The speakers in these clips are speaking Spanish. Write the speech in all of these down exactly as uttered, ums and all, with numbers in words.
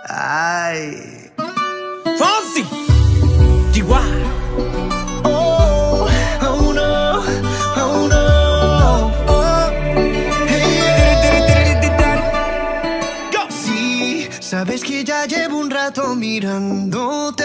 Ay. Fonsi, Chihuahua. Oh, oh no, oh no. Oh, hey, yeah. Sí, sabes que ya llevo un rato mirándote.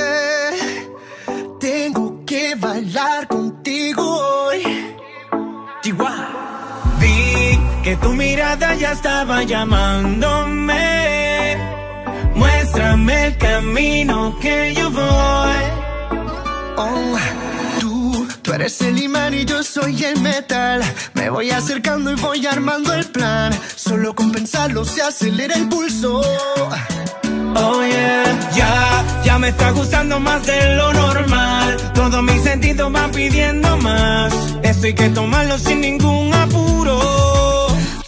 Tengo que bailar contigo hoy. Chihuahua. Vi que tu mirada ya estaba llamándome. Muéstrame el camino que yo voy. Oh, tú, tú eres el imán y yo soy el metal. Me voy acercando y voy armando el plan. Solo con pensarlo se acelera el pulso. Oh yeah, ya, ya me está gustando más de lo normal. Todos mis sentidos van pidiendo más. Esto hay que tomarlo sin ningún apuro.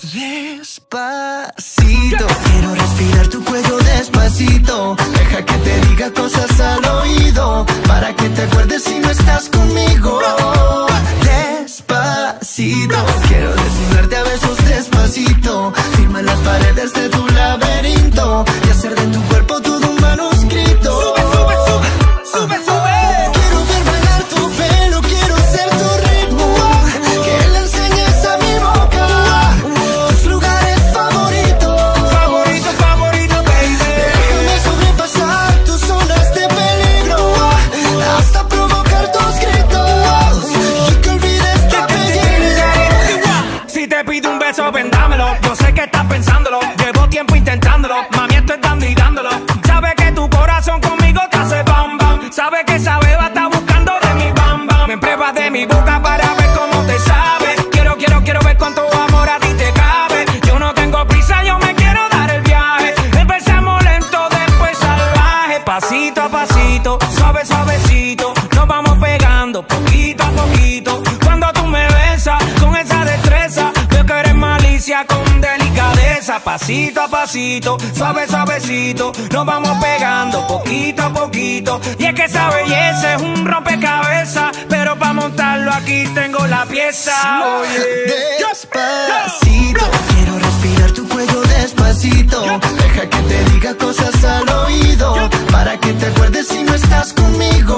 Despacito, quiero respirar tu cuello despacito. Deja que te diga cosas al oído, para que te acuerdes si no estás conmigo. Despacito, quiero desnudarte a besos despacito. Firma las paredes de tu laberinto y hacer de tu cuerpo todo un manuscrito. Sube, sube, sube, sube, sube. Quiero ver bailar tu pelo, quiero ser tu ritmo, que le enseñes a mi boca tus lugares favoritos. Favorito, favorito, baby. Déjame sobrepasar tus zonas de peligro, hasta provocar tus gritos y que olvides tu apellido. Si te pido un beso, ven dámelo. Yo sé que estás pensándolo, llevo tiempo intentándolo. Mami, esto es dando y dándolo. Sabe que tu corazón conmigo te hace bam bam. Sabe que esa beba está buscando de mi bam bam. Me pruebas de mi boca para ver cómo te sabe. Quiero, quiero, quiero ver cuánto amor a ti te cabe. Yo no tengo prisa, yo me quiero dar el viaje. Empezamos lento, después salvaje. Pasito a pasito, suave, suavecito. Nos vamos pegando poquito a poquito. Cuando tú me besas con esa destreza, veo que eres malicia con delicadeza. Pasito a pasito, suave, suavecito. Nos vamos pegando poquito a poquito. Y es que esa belleza es un rompecabezas, pero para montarlo aquí tengo la pieza. Oye, Despacito, quiero respirar tu cuello despacito. Deja que te diga cosas al oído, para que te acuerdes si no estás conmigo.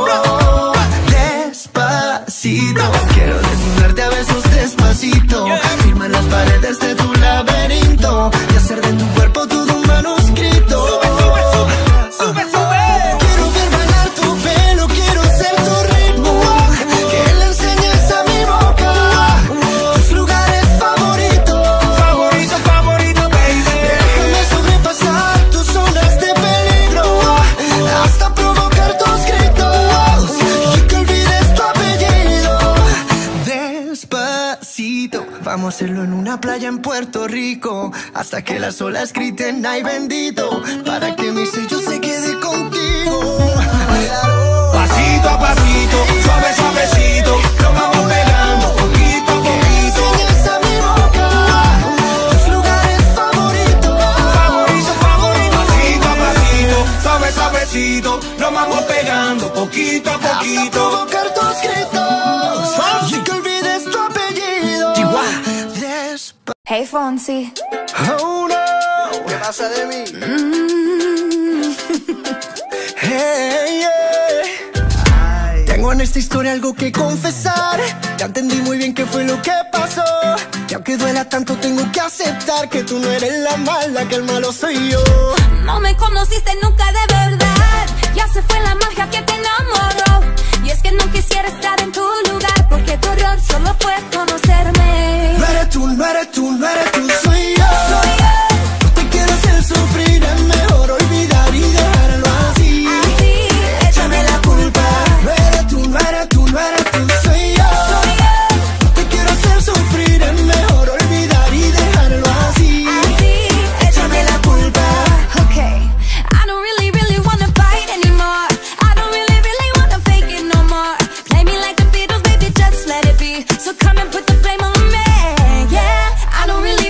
Despacito, quiero desnudarte a besos despacito. Firma las paredes de tu laberinto y hacer de tu cuerpo todo un manuscrito. Sube, sube, sube, sube, sube. Quiero ver bailar tu pelo, quiero ser tu ritmo, que le enseñes a mi boca tus lugares favoritos. Favorito, favorito, baby. Déjame sobrepasar tus zonas de peligro, hasta provocar tus gritos y que olvides tu apellido. Despacito, vamos a hacerlo en una playa en Puerto Rico, hasta que las olas griten ay bendito, para que mi sello se quede contigo. Pasito a pasito, suave, suavecito. Nos vamos pegando poquito a poquito. Enseñas a mi boca tus lugares favoritos. Favorito, favorito. Pasito a pasito, suave, suavecito. Nos vamos pegando poquito a Hasta poquito. provocar tus gritos y que olvides tu apellido. Chihuahua. Despa- Hey Fonsi. Oh no, ¿qué pasa de mí? Mm. Hey, yeah. Tengo en esta historia algo que confesar. Ya entendí muy bien qué fue lo que pasó. Y aunque duela tanto tengo que aceptar que tú no eres la mala, que el malo soy yo. No me conociste nunca de verdad. Ya se fue la magia que te enamoró. Y es que no quisiera estar en tu lugar, porque tu error solo fue conocerme. No eres tú, no eres tú, no eres tú, soy yo. Soy yo. No te quiero hacer sufrir, es mejor olvidar y dejarlo así. Así, Échame la culpa. No eres tú, no eres tú, no eres tú, soy yo. soy yo. No te quiero hacer sufrir, es mejor olvidar y dejarlo así. Así, Échame la culpa. Okay, I don't really, really wanna fight anymore. I don't really, really wanna fake it no more. Play me like the Beatles, baby, just let it be. So come and put the blame on me. Yeah, I don't really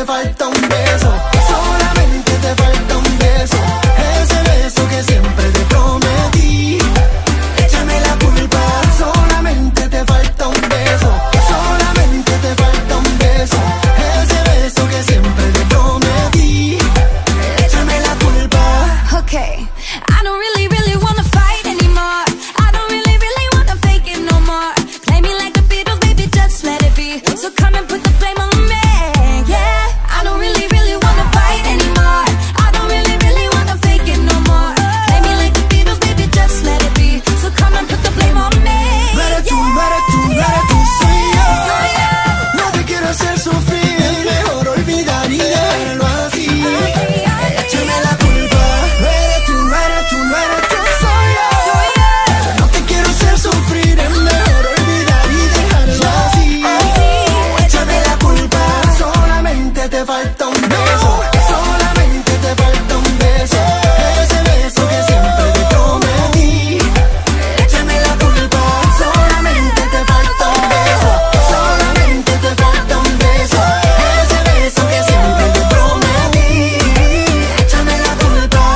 te falta un beso, solamente te falta un beso, ese beso que siempre te prometí. Échame la culpa, solamente te falta un beso, solamente te falta un beso, ese beso que siempre te prometí. Échame la culpa. Okay, I don't really, really wanna fight anymore. I don't really, really wanna fake it no more. Play me like the Beatles, baby, just let it be. So come and put the blame on me, yeah. I don't really, really wanna fight anymore. I don't really, really wanna fake it no more. Play me like the Beatles, baby, just let it be. So come and put the blame on me. No eres tú, no eres tú, no eres tú, soy yo. No te quiero hacer sufrir, es mejor olvidar y dejarlo así. Échame la culpa. No eres tú, no eres tú, no eres tú, soy yo. No te quiero hacer sufrir, es mejor olvidar y dejarlo así. Échame la culpa. Solamente te falta un beso, solamente te falta un beso, ese beso que siempre te prometí. Échame la culpa. Solamente te falta un beso, solamente te falta un beso, ese beso que siempre te prometí. Échame la culpa.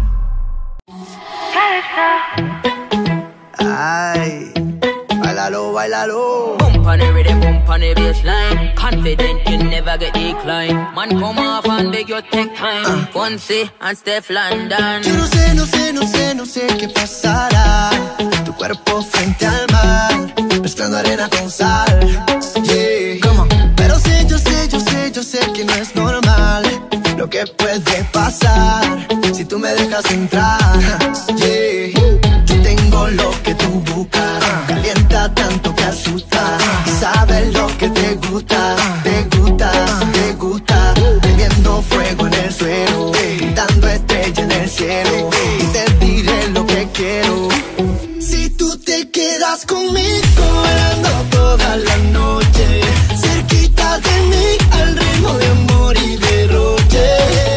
Ay, bailalo, bailalo. Bump on the rhythm, bump on the bassline. Confident you never get declined. Man come off and beg you take time. Fonse and Steph London. Yo no sé, no sé, no sé, no sé qué pasará. Tu cuerpo frente al mar, mezclando arena con sal. Yeah. Pero sé, yo sé, yo sé, yo sé que no es normal lo que puede pasar si tú me dejas entrar. Yeah. Yo tengo lo que tú buscas, calienta tanto que asusta. Sabes lo que te gusta, te gusta, te gusta. Prendiendo fuego en el suelo, dando estrella en el cielo. Y te diré lo que quiero. Si tú te quedas conmigo, bailando toda la noche, cerquita de mí, al ritmo de amor y derroche.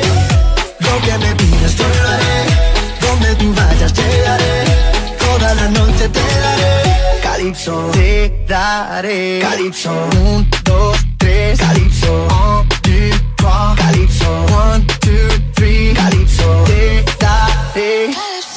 Lo que me pidas yo lo haré, donde tú vayas llegaré, toda la noche te daré. Calypso, te daré. Calypso, un, dos, tres. Calypso, un, two, trois. Calypso, one, two, three. Calypso, te daré.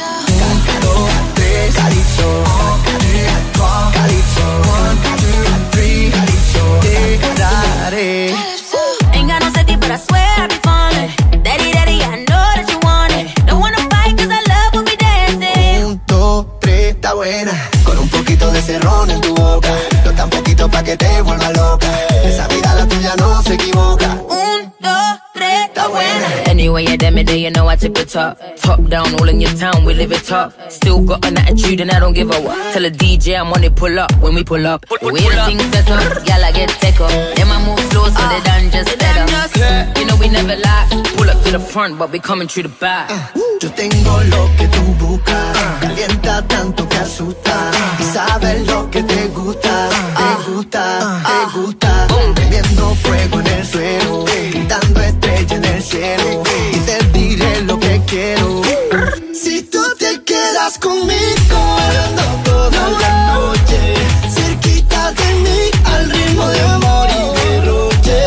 Un, dos, tres. Calypso, un, two, trois. Calypso, one, two, three. Calypso, te daré. Ain't got no safety, but I swear I be falling. Daddy, daddy, I know that you want it. Don't wanna fight, cause I love when we dancing. Un, dos, tres, está buena. Con un poquito de cerrón en tu boca, no tan poquito pa' que te vuelva loca. Esa vida la tuya no se equivoca. Un, dos, tres, Está buena. Anyway, you damn it, you know I tip the top. Top down, all in your town, we live it top. Still got an attitude and I don't give a what. Tell a D J I'm on it, pull up when we pull up. The way the things set up, y'all I get take up. Then I move slow so they done just set up. You know we never lie. Pull up to the front, but we coming through the back. Yo tengo lo que tú buscas, calienta tanto que asusta. Y sabes lo que te gusta, te gusta, te gusta. Prendiendo fuego en el suelo, dando estrella en el cielo. Y te diré lo que quiero. Si tú te quedas conmigo, bailando toda la noche, cerquita de mí, al ritmo de amor y derroche.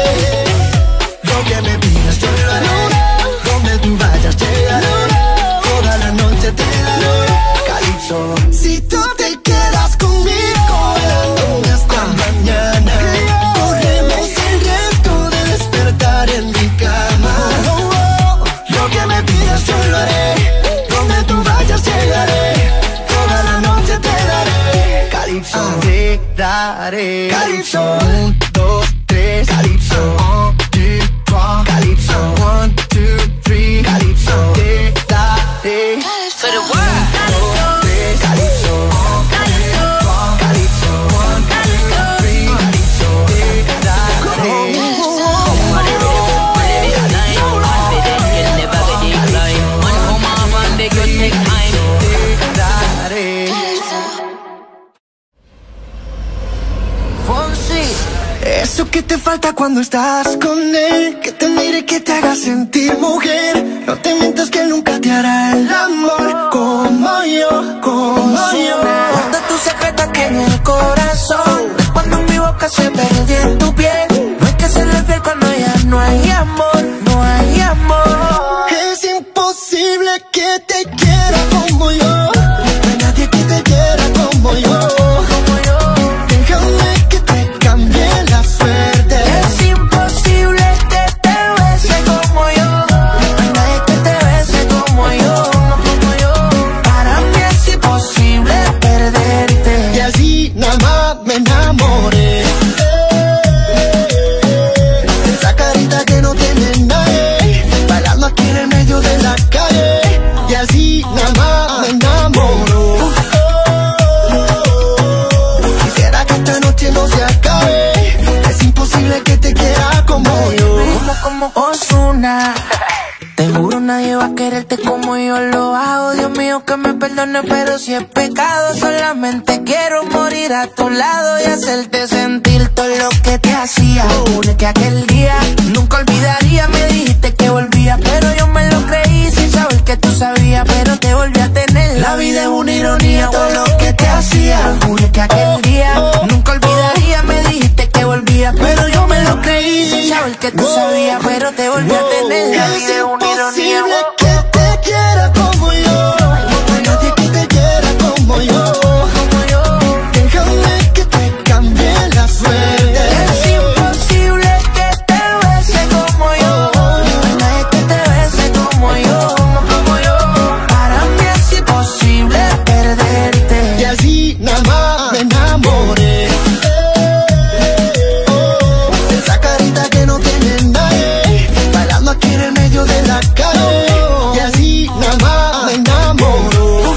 Lo que me pidas yo lo haré, donde tú vayas llegaré, toda la noche te daré. Calypso, si tú te quedas conmigo, bailando hasta mañana, corremos el riesgo de despertar en mi cama. Lo que me pidas yo lo haré, donde tú vayas llegaré, toda la noche te daré. Calypso, te daré. Calypso, un, dos, tres. Calypso, un, two, trois. Calypso, one, two, three. Calypso, te daré. For the world. Dos, tres. Calypso, un, two, trois. Calypso, one, two, three. Calypso, te daré. On the rhythm, on the bassline. Confident you never get declined. Man come off and beg you take time. Te daré. Eso que te falta cuando estás con él, que te mire, que te haga sentir mujer. No te mientas que nunca te hará el amor como yo, como yo. Guarda tus secretos que en el corazón, cuando mi boca se perdió en tu piel. No hay que serle fiel cuando ya no hay amor. como Ozuna. Te juro nadie va a quererte como yo lo hago. Dios mío que me perdone, pero si es pecado, solamente quiero morir a tu lado y hacerte sentir todo lo que te hacía. Juré que aquel día nunca olvidaría. Me dijiste que volvía, pero yo me lo creí sin saber que tú sabías, pero te volví a tener. La vida es una ironía, todo lo que te hacía. Juré que aquel día nunca olvidaría. Me dijiste que volvía, pero yo me lo creí sin saber que tú sabías, pero te volví a tener. La vida es una imposible que te quiera como yo. No hay nadie que te quiera como yo. Déjame que te cambie la suerte. Es imposible que te bese como yo. No hay nadie que te bese como yo, como yo. Para mí es imposible perderte. Y así nada más me enamoré. Esa carita que no tiene nadie, bailando aquí en el medio de la calle. Y así nada más me enamoro.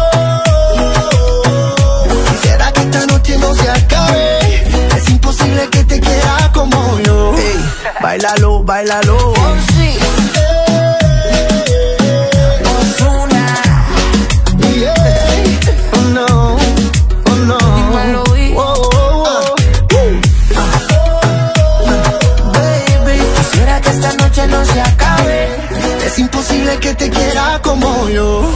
Quisiera que esta noche no se acabe. Es imposible que te quiera como yo. Hey, bailalo, bailalo. Oh, sí. Ozuna. Yeah. Oh no, oh no. Dímelo, y- Oh, oh, oh. Baby, quisiera que esta noche no se acabe. Es imposible que te quiera como yo.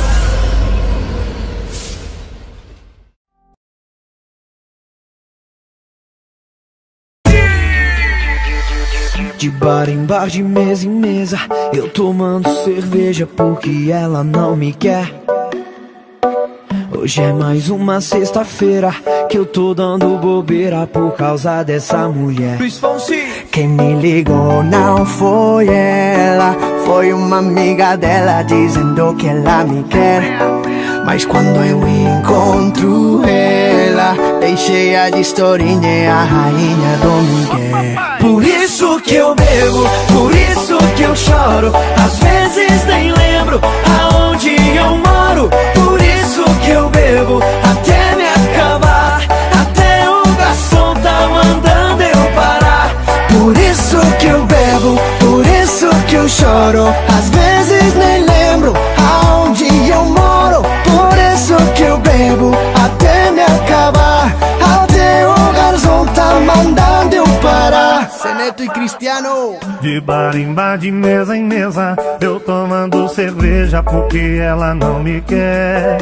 De bar em bar, de mesa em mesa, eu tomando cerveja porque ela não me quer. Hoje é mais uma sexta-feira que eu tô dando bobeira por causa dessa mulher. Quem me ligou não foi ela, foi uma amiga dela dizendo que ela me quer. Mas quando eu encontro ela, bem cheia de historinha, é a rainha do Miguel. Por isso que eu bebo, por isso que eu choro, às vezes nem lembro aonde eu moro. Por isso que eu bebo até me acabar, até o garçom tá mandando eu parar. Por isso que eu bebo, por isso que eu choro, às vezes nem lembro aonde eu moro. Por isso que eu bebo até me acabar, até o garçom tá mandando eu parar. Seneto e Cristiano. De bar em bar, de mesa em mesa, eu tomando cerveja porque ela não me quer.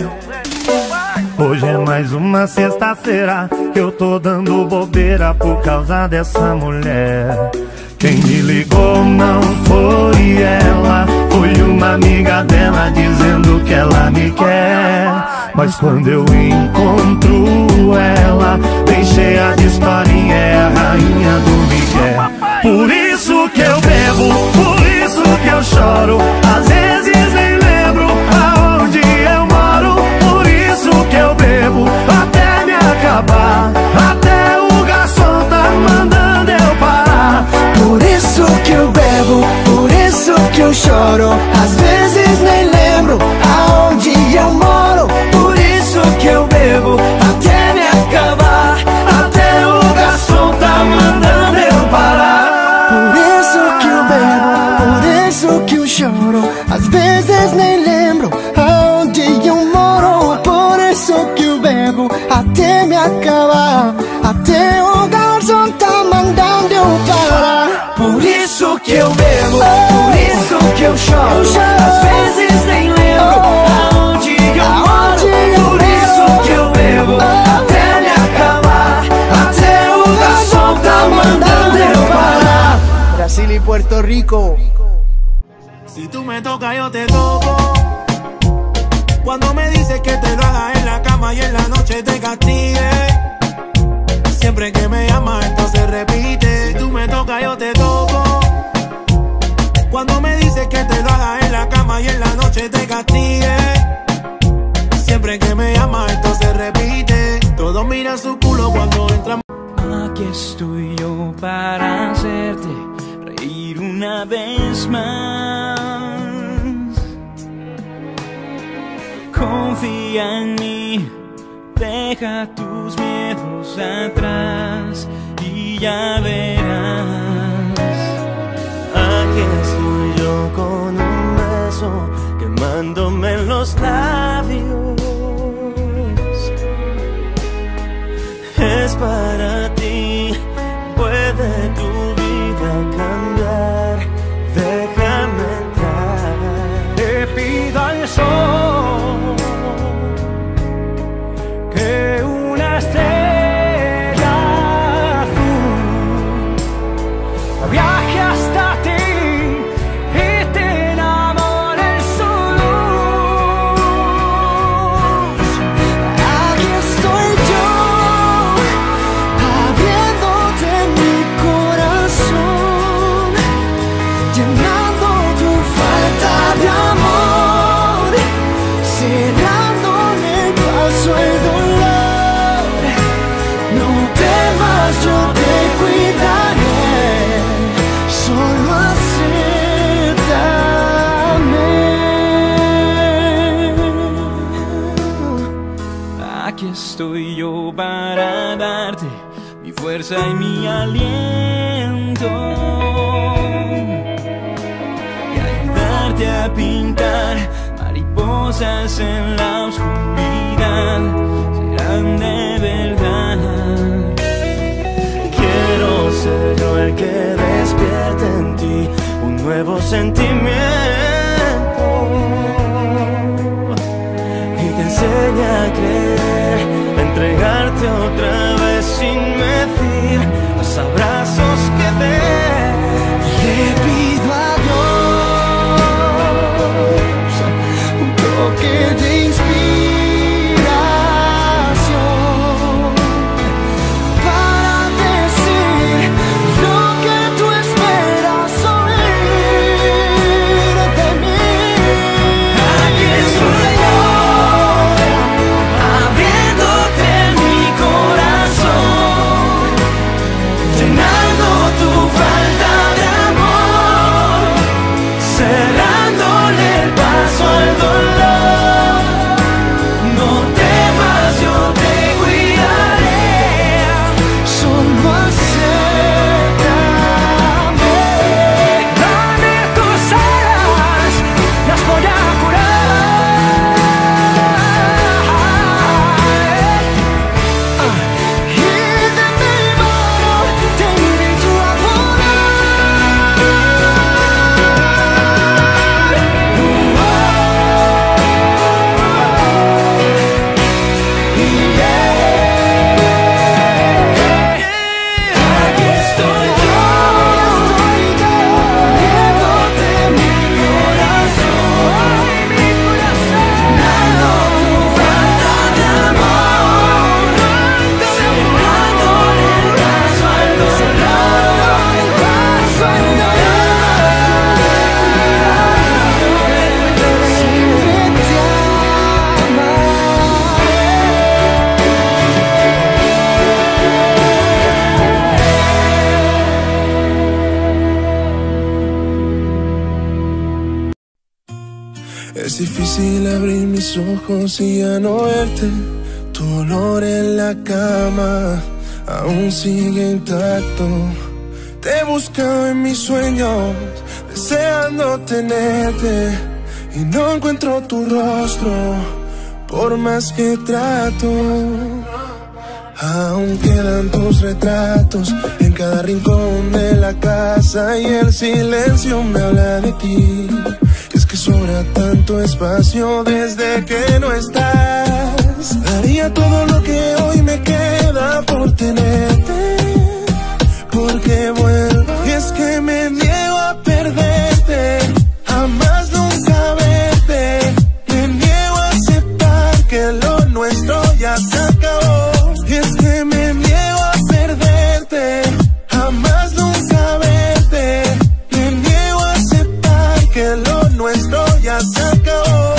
Hoje é mais uma sexta-feira que eu tô dando bobeira por causa dessa mulher. Quem me ligou não foi ela, foi uma amiga dela dizendo que ela me quer. Mas quando eu encontro ela, bem cheia de historinha, é a rainha do Miguel. Por isso que eu bebo, por isso que eu choro, às vezes nem lembro aonde eu moro. Por isso que eu bebo até me acabar, até o garçom tá mandando eu parar. Por isso que eu bebo, por isso que eu choro, às vezes nem lembro aonde eu moro. Por isso que eu bebo até me acabar, até o garçom tá mandando eu parar. Por isso que eu bebo, por isso que eu choro, às vezes nem lembro aonde eu moro. Por isso que eu bebo até me acabar, até o garçom tá mandando eu parar. Por isso que eu bebo, por isso que eu choro, às vezes nem lembro aonde eu moro. Por isso que eu bebo até me acabar, até o garçom tá mandando eu parar. Brasil y Puerto Rico. Si tú me tocas, yo te toco. Cuando me dices que te lo haga en la cama y en la noche te castigue. Siempre que me llamas esto se repite. Si tú me tocas, yo te toco. Cuando me dices que te lo haga en la cama y en la noche te castigue. Siempre que me llamas esto se repite. Todos miran su culo cuando entran. Aquí estoy yo para hacerte reír una vez más. Confía en mí, deja tus miedos atrás y ya verás. Aquí los labios. Es para ti, puede tu vida cambiar. Déjame entrar. Le pido al sol que una estrella azul viaje hasta ti y te enamore en su luz. Aquí estoy yo, abriéndote mi corazón, llenando tu falta de amor, cerrándole el paso al dolor. No temas, yo te cuidaré, solo acéptame. Aquí estoy yo para darte mi fuerza y mi aliento y ayudarte a pintar mariposas en la oscuridad. Serán de verdad. Quiero ser yo el que despierte en ti un nuevo sentimiento y te enseña a creer, a entregarte otra vez sin medir los abrazos que dé. Le pido a Dios un toque de inspiración para decir lo que tú esperas oír de mí. Aquí estoy yo, abriéndote mi corazón, llenando tu falta de amor, cerrándole el paso al dolor. No temas, yo te cuidaré. Solo acéptame. Dame tus alas, las voy a curar. Y de mi mano te invito a volar. Aquí estoy yo, abriéndote mi corazón, llenando tu falta de amor, cerrándole el paso al dolor. Es difícil abrir mis ojos y ya no verte. Tu olor en la cama aún sigue intacto. Te he buscado en mis sueños, deseando tenerte, y no encuentro tu rostro, por más que trato. Aún quedan tus retratos en cada rincón de la casa, y el silencio me habla de ti. Es que sobra tanto espacio desde que no estás. Daría todo lo que hoy me queda por tenerte, porque vuelvo. Y es que me niego a perderte, jamás nunca verte. Me niego a aceptar que lo nuestro ya se acabó. Y es que me niego a perderte, jamás nunca verte. Me niego a aceptar que lo nuestro ya se acabó.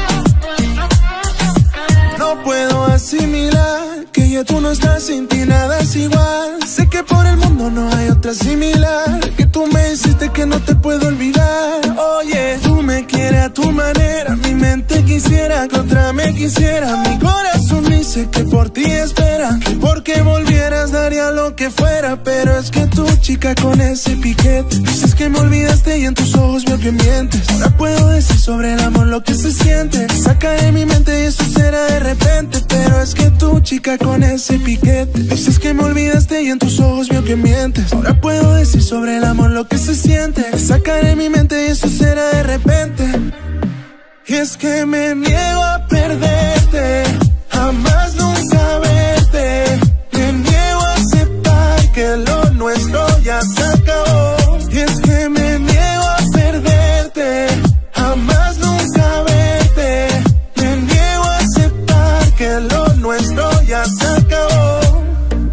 No puedo asimilar que ya tú no estás, sin ti nada es igual. Sé que por el mundo no hay otra similar, que tú me hiciste sé que no te puedo olvidar. Oye, tú me quieres a tu manera, mi mente quisiera que otra me quisiera. Mi corazón dice que por ti espera, que porque volvieras daría lo que fuera. Pero es que tú, chica, con ese piquete, dices que me olvidaste y en tus ojos veo que mientes. Ahora puedo decir sobre el amor lo que se siente, saca de mi mente y eso será de repente. Pero es que tú, chica, con ese piquete, dices que me olvidaste y en tus ojos veo que mientes. Ahora puedo decir sobre el amor lo que se siente, saca de mi mente y eso será de repente. Y es que me niego a perderte, jamás nunca verte. Me niego a aceptar que lo nuestro ya se acabó. Y es que me niego a perderte, jamás nunca verte. Me niego a aceptar que lo nuestro ya se acabó.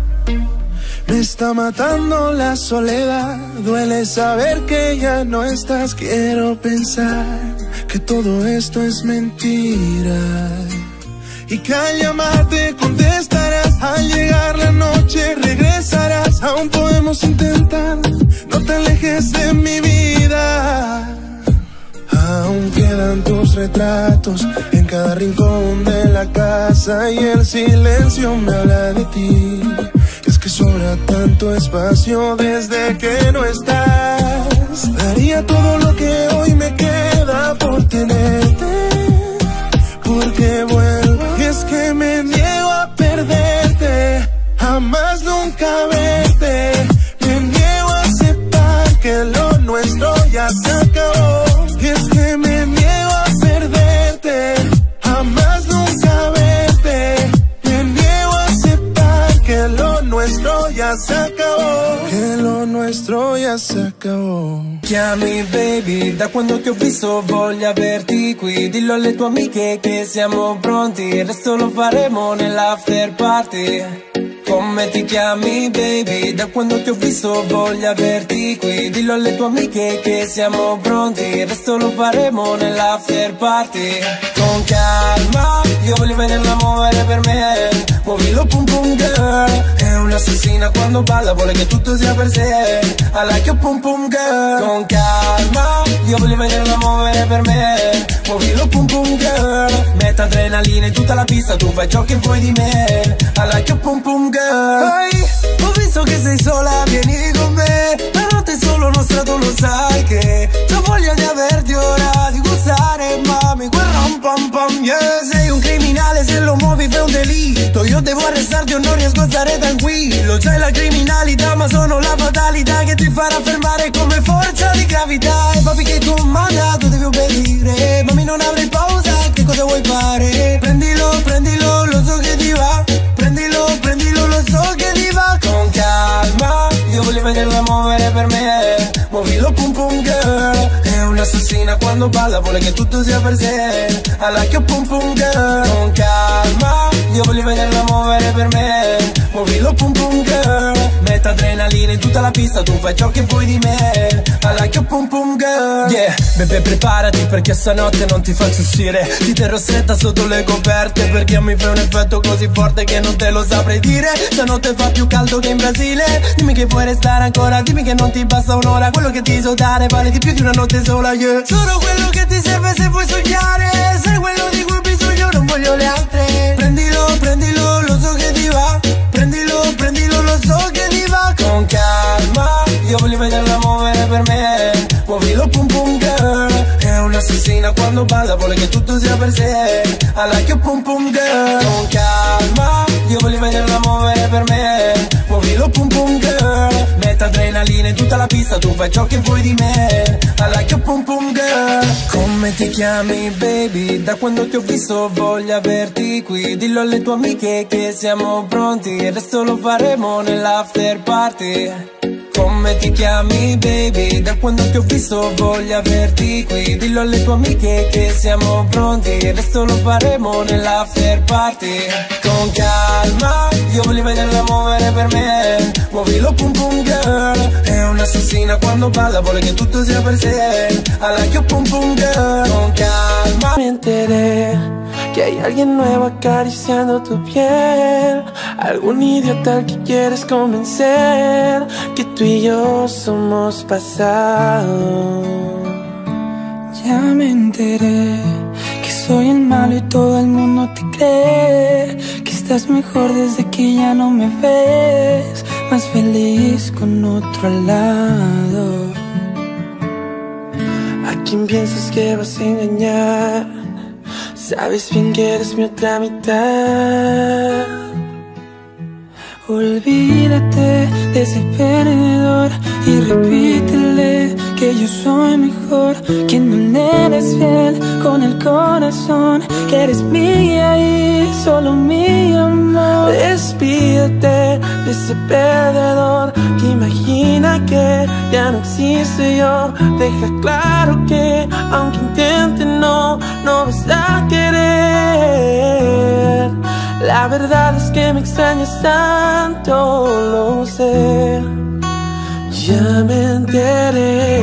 Me está matando la soledad, duele saber que ya no estás. Quiero pensar que todo esto es mentira y que al llamarte contestarás. Al llegar la noche regresarás. Aún podemos intentar, no te alejes de mi vida. Aún quedan tus retratos en cada rincón de la casa y el silencio me habla de ti. Es que sobra tanto espacio desde que no estás. Daría todo lo que hoy me queda por tenerte, porque vuelvo. Y es que me niego a perderte, jamás nunca verte. Me niego a aceptar que lo nuestro ya se acabó. Y es que me niego a perderte, jamás nunca verte. Me niego a aceptar que lo nuestro ya se acabò, che lo nuestro ya se acabò. Chiami baby, da quando ti ho visto voglio averti qui. Dillo alle tue amiche che siamo pronti, il resto lo faremo nell'after party. Come ti chiami baby, da quando ti ho visto voglio averti qui. Dillo alle tue amiche che siamo pronti, il resto lo faremo nell'after party. Con calma, io voglio vederla muovere per me. Muovilo pum pum girl, è un'assassina quando balla, vuole che tutto sia per sé. I like you pum pum girl. Con calma, io voglio vederla muovere per me. Muovilo pum pum girl, metta adrenalina in tutta la pista, tu fai ciò che vuoi di me. I like you pum pum girl. Hey, ho visto che sei sola, vieni con me. La notte è solo nostra, tu lo sai che c'ho voglia di averti ora, di gustare, mami, quel ram pam pam, yeah. Sei un criminale, se lo muovi fai un delitto. Io devo arrestarti o non riesco a stare tranquillo. C'hai la criminalità ma sono la fatalità che ti farà fermare come forza di gravità. E papi che tu ho mandato devi obbedire, mami non avrai pausa, che cosa vuoi fare? Prendilo, prendilo, lo so che ti va. Prendilo, prendilo, lo so che ti va. Con calma, io voglio vederla muovere per me. Muovilo pum pum girl, è un'assassina quando balla, vuole che tutto sia per sé. I like you pum pum girl. Con calma, io voglio vederla muovere per me. Muovilo pum pum girl, metta adrenalina in tutta la pista, tu fai ciò che vuoi di me. I like you pum pum girl. Yeah, bebè preparati perché stanotte non ti faccio uscire. Ti terrò stretta sotto le coperte perché mi fai un effetto così forte che non te lo saprei dire. Stanotte fa più caldo che in Brasile. Dimmi che puoi restare ancora, dimmi che non ti basta un'ora. Quello che ti so dare vale di più di una notte sola, yeah. Solo quello che ti serve se vuoi sognare. Sei quello di cui ho bisogno, non voglio le altre. Prendilo, prendilo, lo so che ti va. Prendilo, prendilo, lo so che ti va. Con calma, io voglio vederla muovere per me. Muovilo pum pum girl, è un'assassina quando balla, vuole che tutto sia per sé. I like you pum pum girl. Con calma, io voglio vederla muovere per me. Muovilo pum pum girl, metta adrenalina in tutta la pista, tu fai ciò che vuoi di me. I like you pum pum girl. Come ti chiami baby, da quando ti ho visto voglio averti qui. Dillo alle tue amiche che siamo pronti, il resto lo faremo nell'after party. Come ti chiami baby, da quando ti ho visto voglio averti qui. Dillo alle tue amiche che siamo pronti, il resto lo faremo nell'after party. Con calma, io voglio vederla muovere per me. Muovilo pum pum girl, è un'assassina quando balla, vuole che tutto sia per sé. I like you pum pum girl. Con calma, me enteré que hay alguien nuevo acariciando tu piel. algún idiota al que quieres convencer que tú y yo somos pasado. Ya me enteré que soy el malo y todo el mundo te cree que estás mejor desde que ya no me ves, más feliz con otro al lado. ¿A quién piensas que vas a engañar? Sabes bien que eres mi otra mitad. Olvídate de ese perdedor y repítele que yo soy mejor, que no le eres fiel con el corazón, que eres mía y solo mi amor. Despídete de ese perdedor que imagina que ya no existe yo. Deja claro que aunque intente no, no vas a querer. La verdad es que me extrañas tanto, lo sé. Ya me enteré.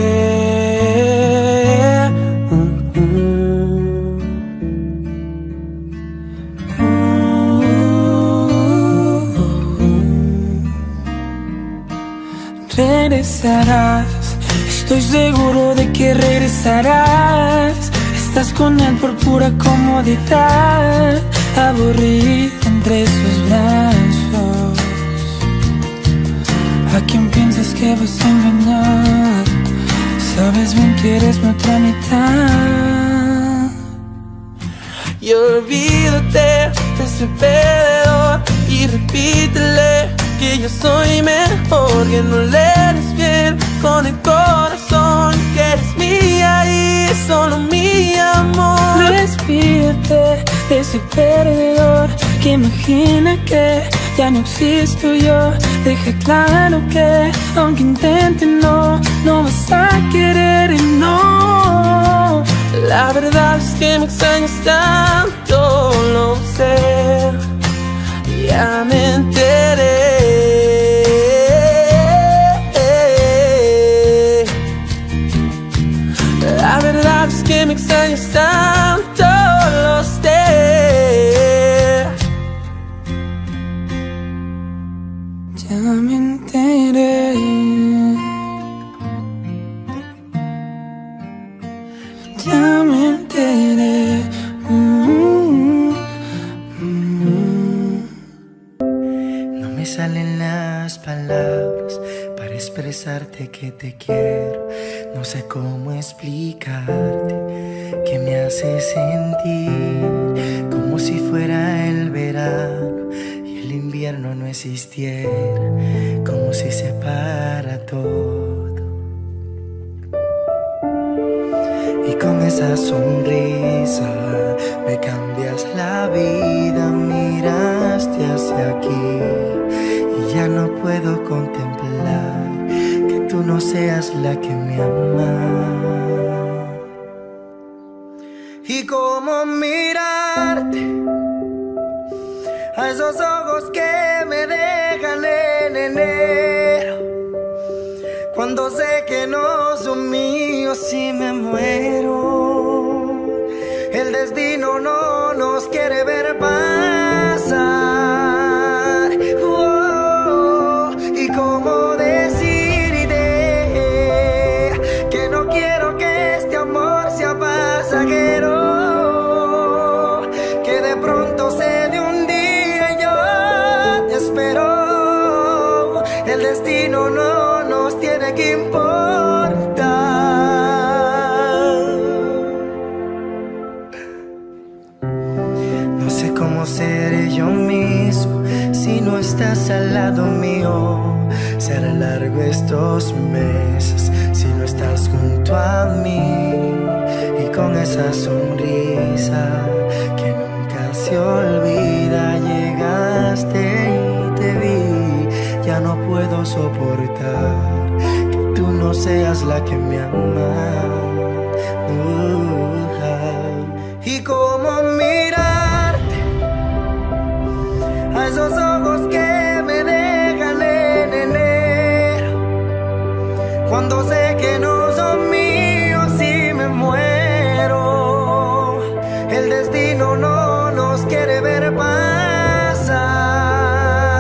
Regresarás, estoy seguro de que regresarás. Estás con él por pura comodidad, aburrido entre sus brazos. ¿A quién piensas que vas a engañar? Sabes bien que eres mi otra mitad. Y olvídate de ese perdedor y repítele que yo soy mejor, que no le eres fiel con el corazón, que eres mía y solo mi amor. Despídete de ese perdedor que imagina que ya no existo yo. Deja claro que aunque intente no, no vas a querer y no. La verdad es que me extrañas tanto, lo sé. Ya me enteré. La verdad es que me extrañas tanto, lo sé. Ya me enteré. Ya me enteré. Mm-hmm. Mm-hmm. No me salen las palabras para expresarte que te quiero. No sé cómo explicarte que me hace sentir como si fuera el verano y el invierno no existiera, como si se para todo. Y con esa sonrisa me cambias la vida, miraste hacia aquí y ya no puedo contemplar que tú no seas la que me ama. Y cómo mirarte a esos ojos que me dejan en enero, cuando sé que no son míos y me muero. El destino no nos quiere ver pasar. Oh, y cómo decirte que no quiero que este amor sea pasajero, que de pronto se de un día y yo te espero. El destino no nos tiene que importar. No sé cómo seré yo mismo si no estás al lado mío. Se harán largo estos meses si no estás junto a mí. Y con esa sonrisa que nunca se olvida, llegaste y te vi. Ya no puedo soportar que tú no seas la que me ama. Uh-huh. Y cómo mirarte a esos ojos que me dejan en enero, cuando sé que no son míos y me muero. El destino no nos quiere ver pasar.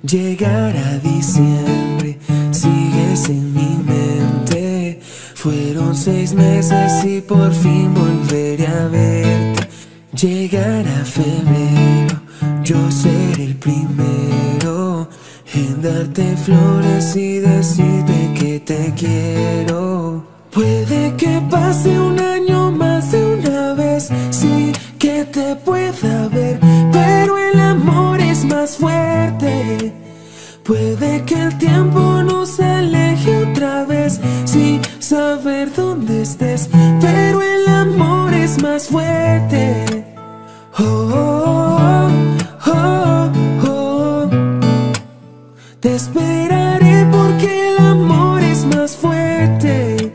Llegará diciembre, sigues en mi mente. Fueron seis meses y por fin volveré a verte. Llegará febrero, yo seré el primero en darte flores y decirte que te quiero. Puede que pase un año más de una vez, sí que te pueda ver, pero el amor es más fuerte. Puede que el tiempo nos aleje otra vez, sin saber dónde estés, pero el amor es más fuerte. Oh, oh, oh, oh, oh. Te esperaré porque el amor es más fuerte.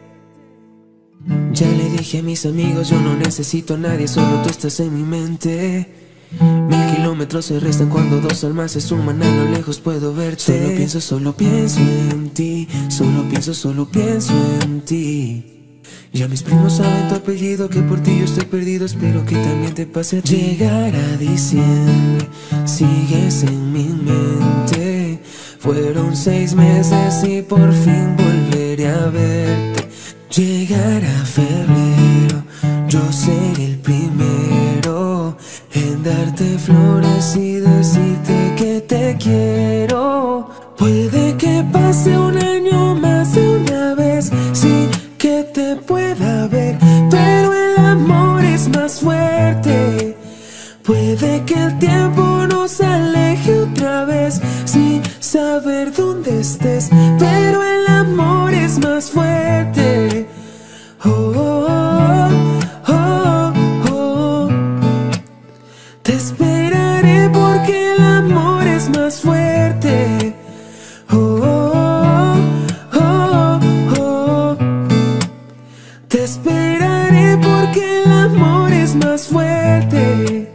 Ya le dije a mis amigos, yo no necesito a nadie, solo tú estás en mi mente. Mil kilómetros se restan cuando dos almas se suman, a lo lejos puedo verte. Solo pienso, solo pienso en ti, solo pienso, solo pienso en ti. Ya mis primos saben tu apellido, que por ti yo estoy perdido, espero que también te pase a ti. Llegará diciembre, sigues en mi mente. Fueron seis meses y por fin volveré a verte. Llegará febrero, yo seré el primero en darte flores y decirte que te quiero. Puede que pase un año más de una vez, sí que te pueda ver, pero el amor es más fuerte. Puede que el tiempo nos aleje otra vez, sin saber dónde estés, pero el amor es más fuerte. Oh, oh, oh, oh, oh. Te esperaré porque el amor es más fuerte. Oh, oh, oh, oh. Te esperaré porque el amor es más fuerte.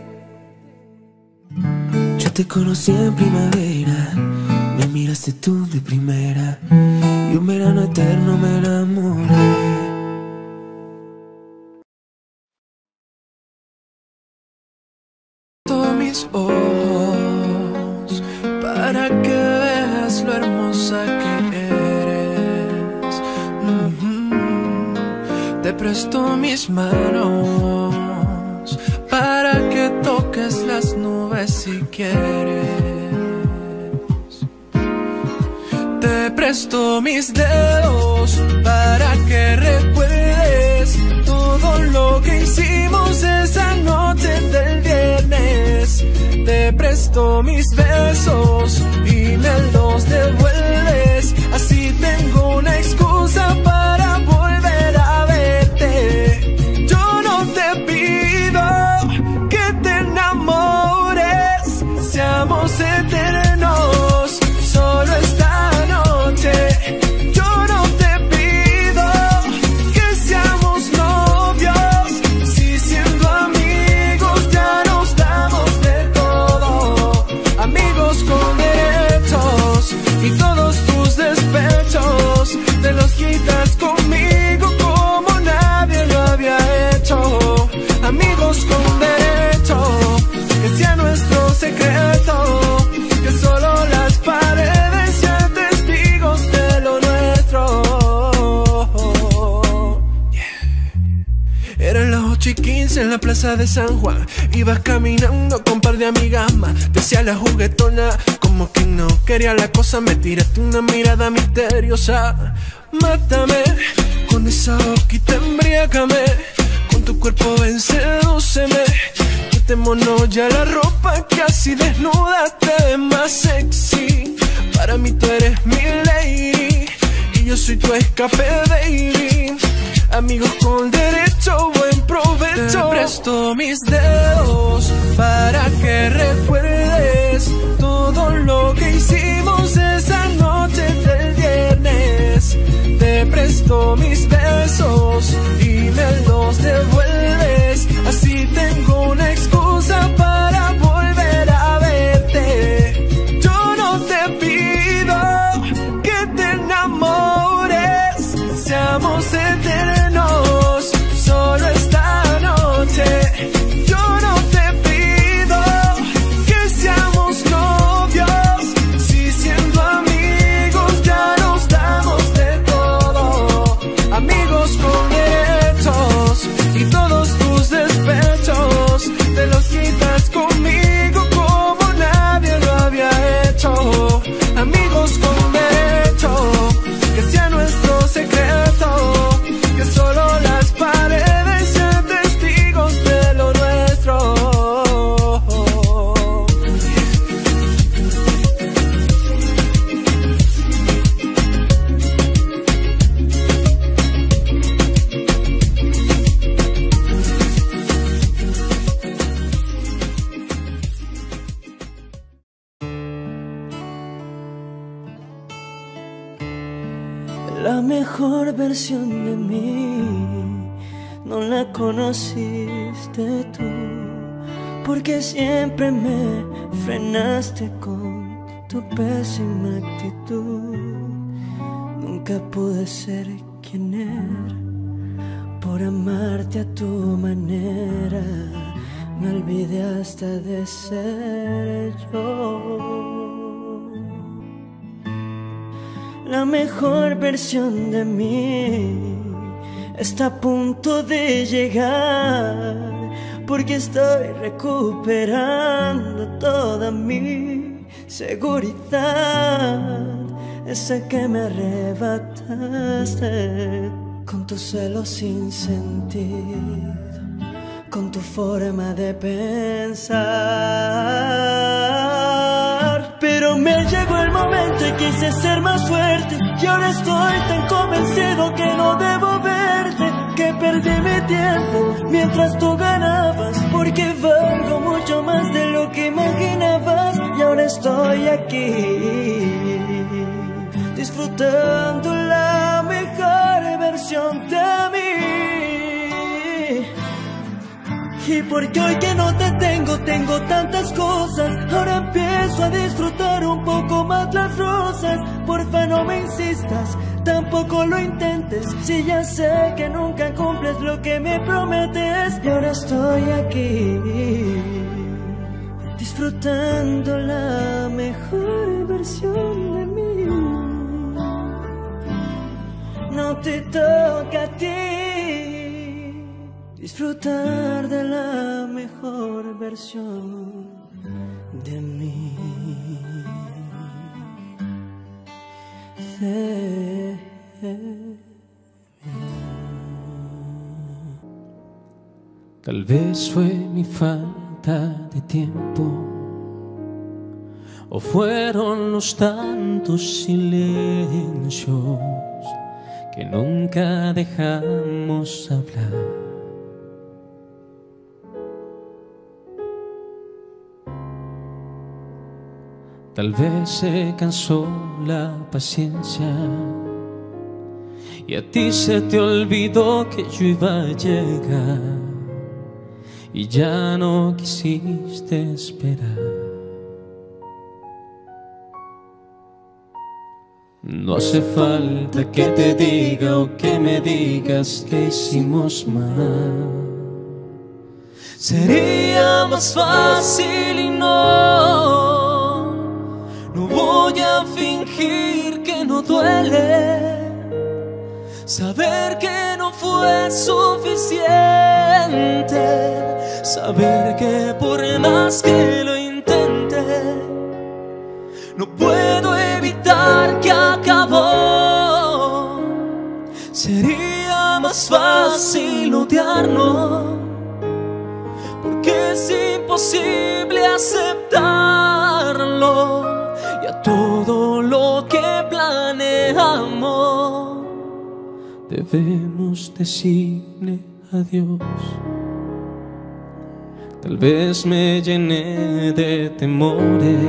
Yo te conocí en primavera, me miraste tú de primera, y un verano eterno me enamoré. Mis ojos para que veas lo hermosa que eres. Mm-hmm. Te presto mis manos para que toques las nubes si quieres. Te presto mis dedos para que recuerdes todo lo que hicimos esa noche del viernes. Te presto mis besos y me los devuelves. Así tengo una excusa para volver a verte. Yo no te pido que te enamores, seamos eternos, solo esta noche. Yo no te pido que seamos novios, si siendo amigos ya nos damos de todo. Amigos con derechos y todos tus despechos te los quitas conmigo como nadie lo había hecho. Amigos con derecho, que sea nuestro secreto, que solo las paredes sean testigos de lo nuestro. Yeah. Eran las ocho y quince en la plaza de San Juan. Ibas caminando con un par de amigas más. Decía la juguetona, como que no quería la cosa. Me tiraste una mirada misteriosa. Mátame con esa boquita, embriágame con tu cuerpo, ven, sedúceme. Quitémonos ya la ropa, que así desnuda te ves más sexy. Para mí tú eres mi lady y yo soy tu escape, baby. Amigos con derecho, buen provecho. Te presto mis dedos para que recuerdes todo lo que hicimos esa noche del viernes. Te presto mis besos y me los devuelves. Así tengo una excusa para volver a verte. Yo no te pido que te enamores, seamos eternos, solo esta noche. Yo no te pido La mejor versión de mí no la conociste tú, porque siempre me frenaste con tu pésima actitud. Nunca pude ser quien era por amarte a tu manera. Me olvidé hasta de ser yo. La mejor versión de mí está a punto de llegar, porque estoy recuperando toda mi seguridad, esa que me arrebataste con tu celo sin sentido, con tu forma de pensar. Pero me llegó el momento y quise ser más fuerte, y ahora estoy tan convencido que no debo verte, que perdí mi tiempo mientras tú ganabas, porque valgo mucho más de lo que imaginabas. Y ahora estoy aquí disfrutando la mejor versión de mí. Y porque hoy que no te tengo, tengo tantas cosas, ahora empiezo a disfrutar un poco más las rosas. Porfa, no me insistas, tampoco lo intentes, si ya sé que nunca cumples lo que me prometes. Y ahora estoy aquí disfrutando la mejor versión de mí. No te toca a ti disfrutar de la mejor versión de mí. De mí. Tal vez fue mi falta de tiempo, o fueron los tantos silencios que nunca dejamos hablar. Tal vez se cansó la paciencia y a ti se te olvidó que yo iba a llegar y ya no quisiste esperar. No hace falta que te diga o que me digas que hicimos mal. Sería más fácil y no No voy a fingir que no duele, saber que no fue suficiente, saber que por más que lo intente, no puedo evitar que acabó. Sería más fácil odiarnos, porque es imposible aceptarlo. Y a todo lo que planeamos debemos decirle adiós. Tal vez me llené de temores,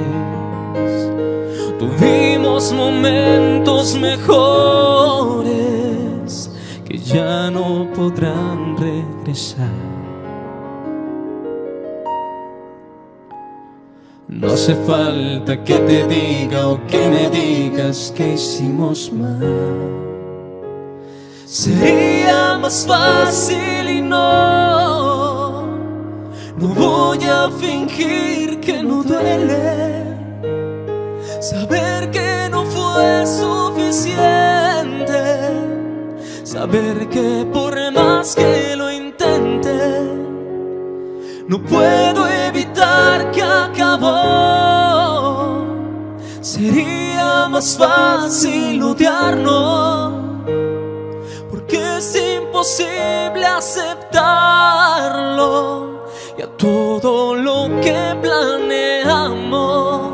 tuvimos momentos mejores que ya no podrán regresar. No hace falta que te diga o que me digas que hicimos mal. Sería más fácil y no No voy a fingir que no duele, saber que no fue suficiente, saber que por más que lo intente, no puedo evitar que acabó. Sería más fácil odiarnos, porque es imposible aceptarlo. Y a todo lo que planeamos,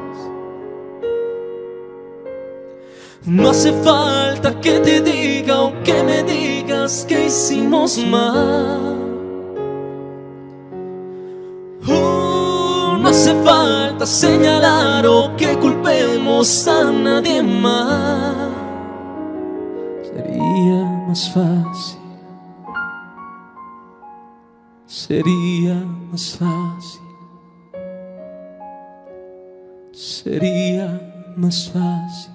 no hace falta que te diga o que me digas que hicimos mal. No hace falta señalar o que culpemos a nadie más. más fácil, sería más fácil, sería más fácil.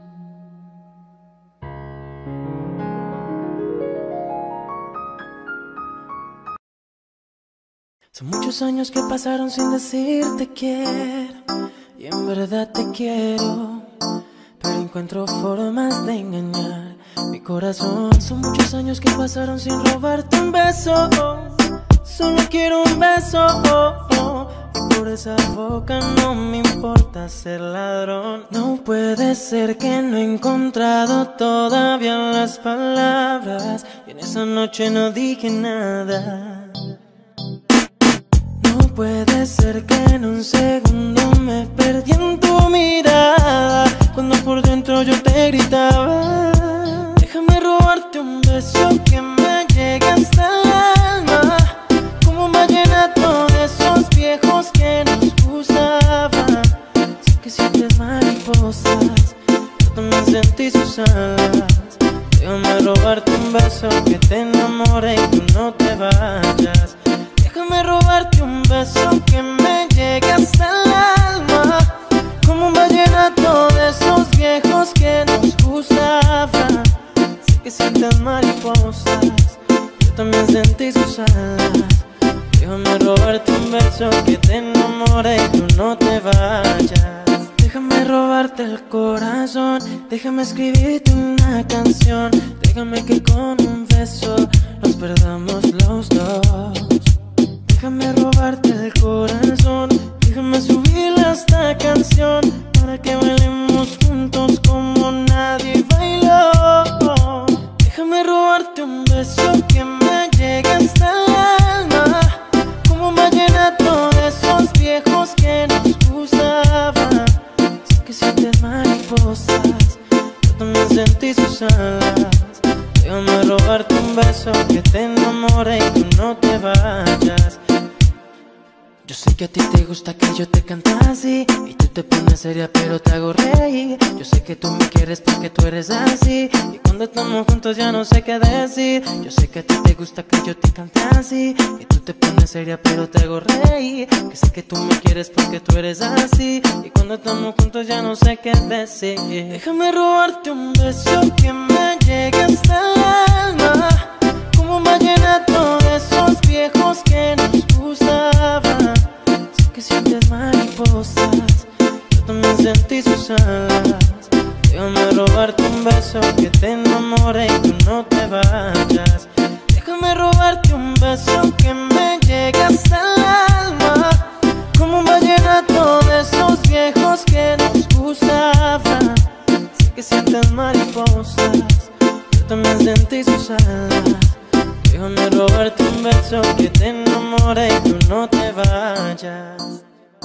Son muchos años que pasaron sin decirte quiero, y en verdad te quiero, pero encuentro formas de engañar mi corazón. Son muchos años que pasaron sin robarte un beso, solo quiero un beso, y por esa boca no me importa ser ladrón. No puede ser que no he encontrado todavía las palabras, y en esa noche no dije nada. No puede ser que en un segundo me perdí en tu mirada, cuando por dentro yo te gritaba: déjame robarte un beso que me llegue hasta el alma, como un vallenato de esos viejos que nos gustaban. Sé que sientes mariposas, yo también sentí sus alas. Déjame robarte un beso que te enamore y tú no te vayas. Déjame robarte un beso que me llegue hasta el alma, como un vallenato de esos viejos que nos gustaban. Sé que sientes mariposas, yo también sentí sus alas. Déjame robarte un beso que te enamore y tú no te vayas. Déjame robarte el corazón, déjame escribirte una canción. Déjame que con un beso nos perdamos los dos. Déjame robarte el corazón, déjame subirle a esta canción, para que bailemos juntos como nadie bailó. Déjame robarte un beso que me llegue hasta el alma, como un vallenato de esos viejos que nos gustaban. Sé que sientes mariposas, yo también sentí sus alas. Déjame robarte un beso que te enamore y tú no te vayas. Yo sé que a ti te gusta que yo te cante así, y tú te pones seria pero te hago reír. Yo sé que tú me quieres porque tú eres así, y cuando estamos juntos ya no sé qué decir. Yo sé que a ti te gusta que yo te cante así, y tú te pones seria pero te hago reír. Que sé que tú me quieres porque tú eres así, y cuando estamos juntos ya no sé qué decir. Déjame robarte un beso que me llegue hasta el alma, como un vallenato de esos viejos que nos gustaban. Sé que sientes mariposas, yo también sentí sus alas. Déjame robarte un beso que te enamore y tú no te vayas. Déjame robarte un beso que me llegue hasta el alma, como un vallenato de esos viejos que nos gustaban. Sé que sientes mariposas, yo también sentí sus alas. Déjame robarte un beso que te enamore y tú no te vayas.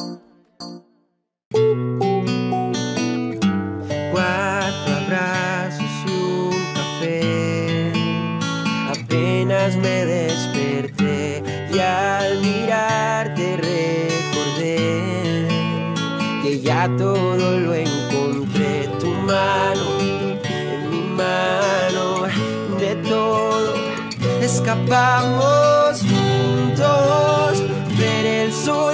Cuatro abrazos y un café. Apenas me desperté y al mirarte recordé que ya todo lo encontré. Tu mano en mi mano, de todo escapamos juntos, ver el sol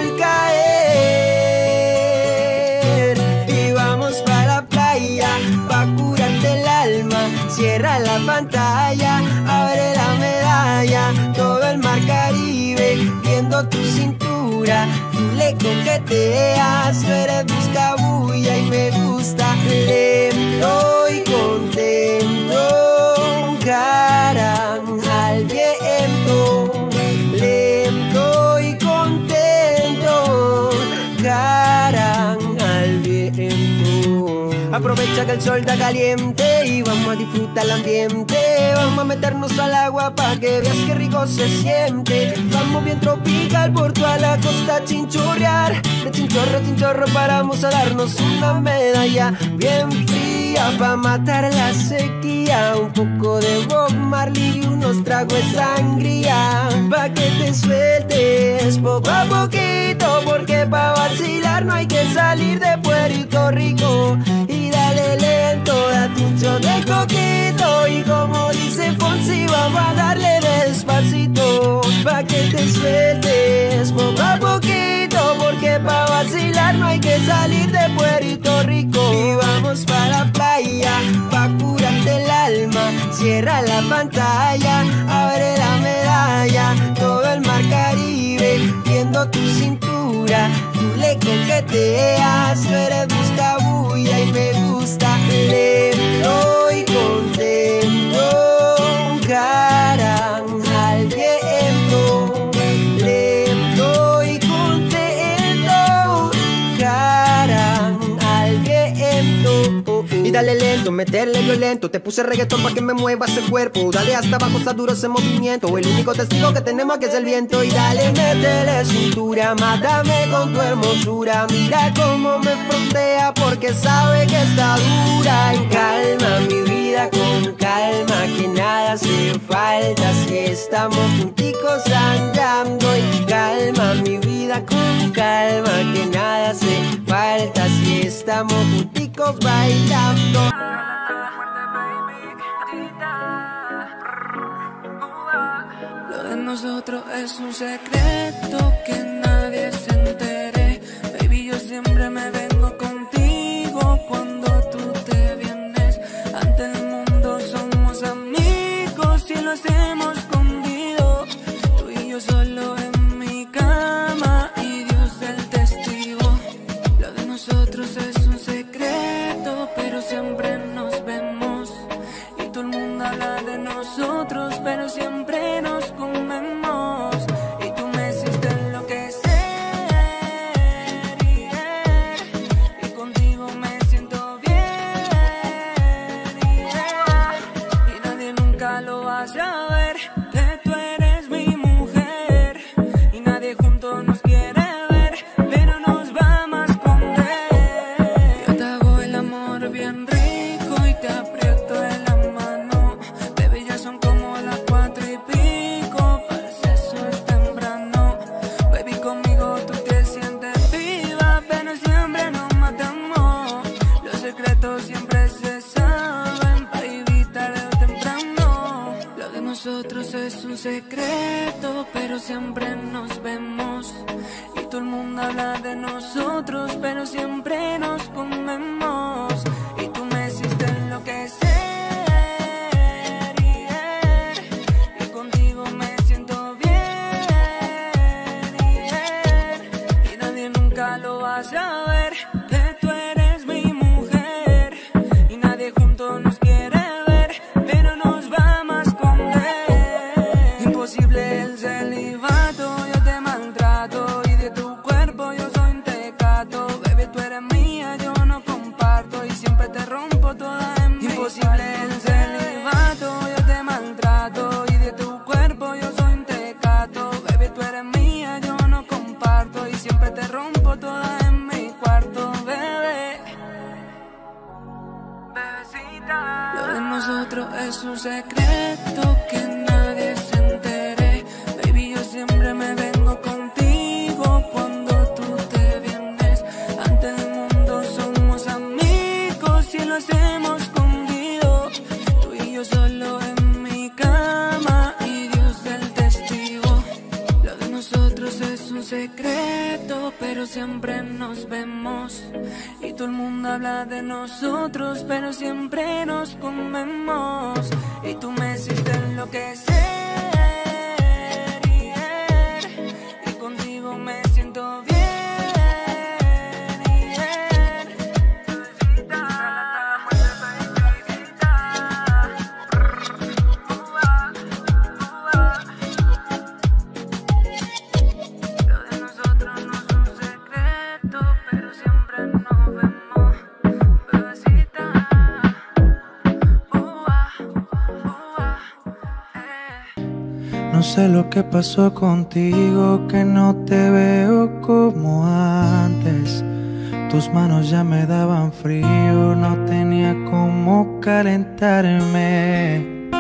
caer y vamos para la playa, pa' curarte el alma. Cierra la pantalla, abre la medalla, todo el mar Caribe viendo tu cintura. Tú le coqueteas, tú eres buscabulla y me gusta. Lento y contento, cara al viento, lento y contento, cara al viento. Aprovecha que el sol está caliente y vamos a disfrutar el ambiente. Vamos a meternos al agua pa' que veas qué rico se siente. Vamos bien tropical por toda la costa a chinchorrear. De chinchorro a chinchorro paramos a darnos una medalla bien fría pa' matar la sequía. Un poco de Bob Marley y unos tragos de sangría, pa' que te sueltes poco a poquito, porque pa' vacilar no hay que salir de Puerto Rico. Y dale lento, date un chorro poquito de coquito. Y como dice Fonsi, vamos a darle despacito, pa' que te sueltes poco a poquito, porque pa' vacilar no hay que salir de Puerto Rico. Y vamos pa' la playa, pa' curarte el alma. Cierra la pantalla, abre la medalla. Todo el mar Caribe, viendo tu cintura. Tú le coqueteas, tú eres buscabulla y me gusta. Lento y contento, cara al viento. Lento y contento, cara al viento. Y dale lento, meterle violento. Te puse reggaetón pa' que me mueva ese cuerpo. Dale hasta abajo, está duro ese movimiento. El único testigo que tenemos aquí es el viento. Y dale, métele cintura, mátame con tu hermosura. Mira cómo me frontea porque sabe que está dura. En calma, mi vida, con calma, que nada hace falta si estamos junticos andando. En calma, mi vida, con calma, que nada hace falta si estamos junticos bailando. Lo de nosotros es un secreto que nadie se entere. Baby, yo siempre me vengo contigo cuando tú te vienes. Ante el mundo somos amigos y lo hacemos escondido. Tú y yo solo en mi cama y Dios el testigo. Lo de nosotros es un secreto, pero siempre nos vemos. Y todo el mundo habla de nosotros, pero siempre nos comemos. Y tú me hiciste enloquecer, yeah. Y contigo me siento bien, yeah. Y nadie nunca lo va a saber, que tú eres mi mujer. Y nadie juntos nos quiere ver, pero nos vamos a esconder. Yo te hago el amor bien rico y te aprieto de la mano. Baby, ya son como las cuatro y pico, parece eso es temprano. Baby, conmigo tú te sientes viva, pero siempre nos matamos. Los secretos siempre se saben, baby, tarde o temprano. Lo de nosotros es un secreto, pero siempre nos vemos. Y todo el mundo habla de nosotros, pero siempre nos comemos. Y tú me hiciste enloquecer, yeah. Y contigo me siento bien, yeah. Y nadie nunca lo va a saber, que tú eres mi mujer. Y nadie juntos nos quiere ver, pero nos vamos a esconder. Imposible el celibato, yo te maltrato. Y de tu cuerpo yo soy un tecato. Baby, tú eres mía, yo no comparto. Y siempre te rompo toda en mí. Imposible el celibato, yo te maltrato. Y de tu cuerpo yo soy un tecato. Baby, tú eres mía, yo no comparto. Y siempre te rompo toda en mi cuarto, bebé. Bebecita. Lo de nosotros es un secreto que nadie se entere. Baby, yo siempre me vengo contigo cuando tú te vienes. Ante el mundo somos amigos y lo hacemos escondido. Tú y yo solo en mi cama y Dios el testigo. Lo de nosotros es un secreto, pero siempre nos vemos. Y todo el mundo habla de nosotros, pero siempre nos comemos. Y tú me hiciste enloquecer, yeah. Y contigo me siento bien, yeah. Lo de nosotros no es un secreto, pero siempre nos vemos, bebecita. No sé lo que pasó contigo, que no te veo como antes. Tus manos ya me daban frío, no tenía cómo calentarme.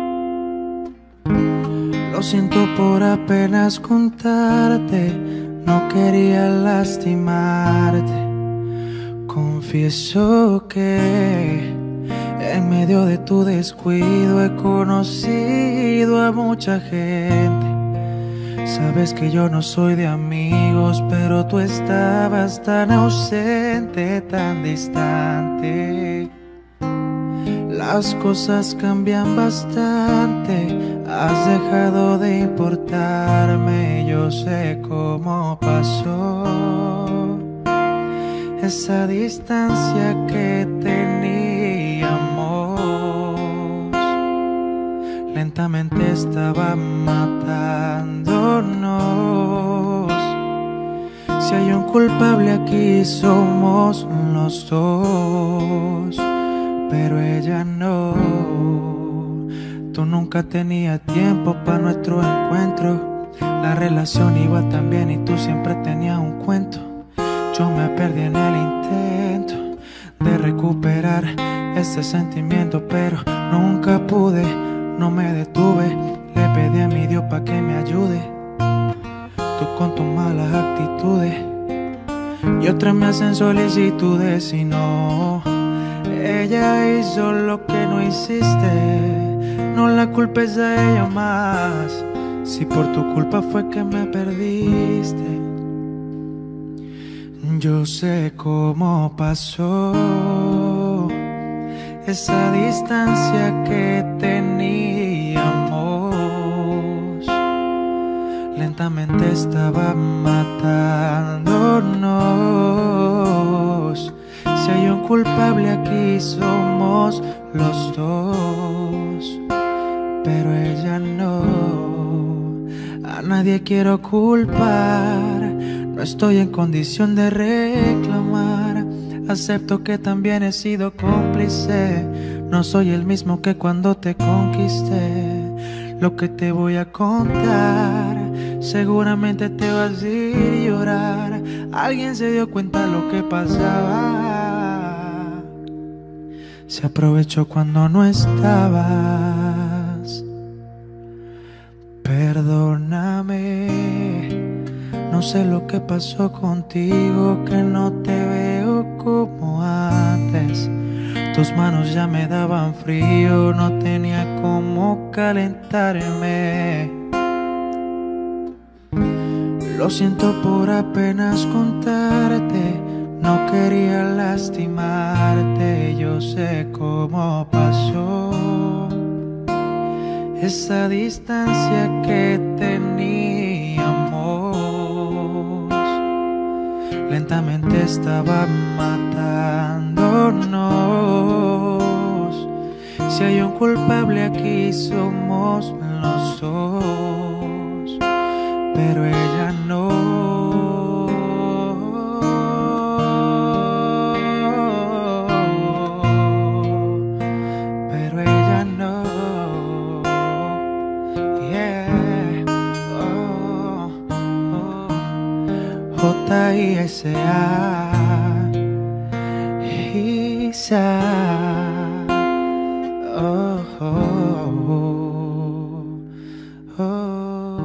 Lo siento por apenas contarte, no quería lastimarte. Confieso que En medio de tu descuido he conocido a mucha gente. Sabes que yo no soy de amigos, pero tú estabas tan ausente, tan distante. Las cosas cambian bastante, has dejado de importarme. Yo sé cómo pasó esa distancia que teníamos. Lentamente estaba matándonos. Si hay un culpable aquí somos los dos, pero ella no. Tú nunca tenías tiempo para nuestro encuentro. La relación iba tan bien y tú siempre tenías un cuento. Yo me perdí en el intento de recuperar ese sentimiento, pero nunca pude, no me detuve. Le pedí a mi Dios pa' que me ayude. Tú con tus malas actitudes y otras me hacen solicitudes y no. Ella hizo lo que no hiciste, no la culpes a ella más. Si por tu culpa fue que me perdiste. Yo sé cómo pasó esa distancia que teníamos. Lentamente estaba matándonos. Si hay un culpable aquí somos los dos, pero ella no. A nadie quiero culpar, no estoy en condición de reclamar. Acepto que también he sido cómplice, no soy el mismo que cuando te conquisté. Lo que te voy a contar, seguramente te vas a ir y llorar. Alguien se dio cuenta de lo que pasaba, se aprovechó cuando no estabas. Perdóname, no sé lo que pasó contigo, que no te veo como antes. Tus manos ya me daban frío, no tenía cómo calentarme. Lo siento por apenas contarte, no quería lastimarte. Yo sé cómo pasó esa distancia que teníamos. Lentamente estaba matándonos. Si hay un culpable aquí somos los dos, pero ella no. Pero ella no. Yeah. Oh, oh. J I S A Isa. Oh, oh, oh, oh.